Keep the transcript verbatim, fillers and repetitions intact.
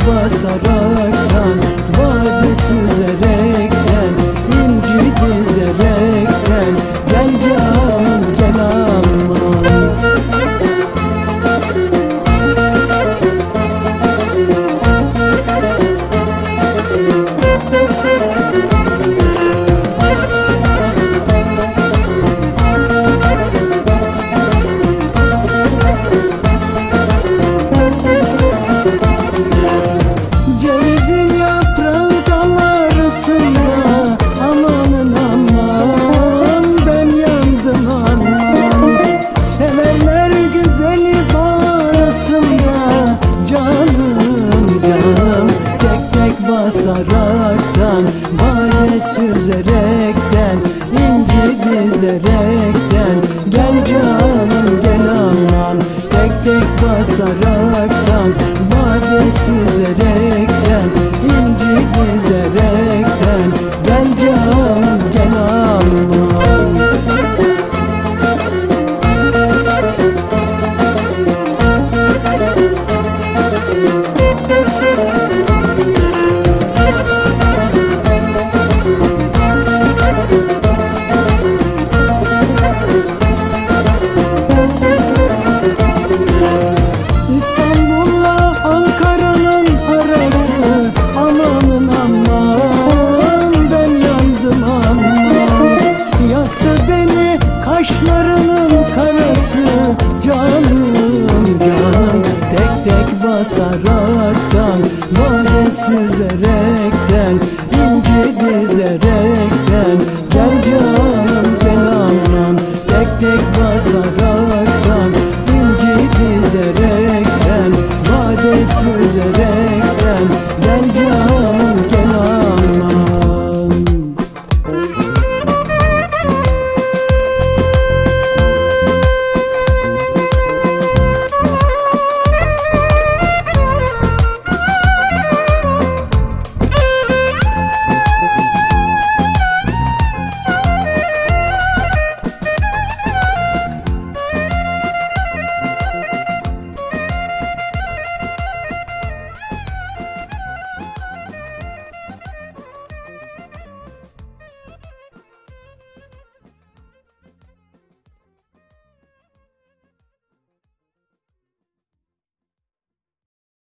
basaraktan, vade süzerekten, inci dizerekten, gel canım gel aman. Basaraktan, vade süzerekten, inci dizerekten, gel canım gel aman. Tek tek basaraktan, vade süzerekten, inci dizerekten, gel canım gel aman. Kaşlarının karası, canım canım. Tek tek basaraktan, vade süzerekten, inci dizerekten, gel canım gel aman. Tek tek basaraktan, inci dizerekten, vade süzerekten,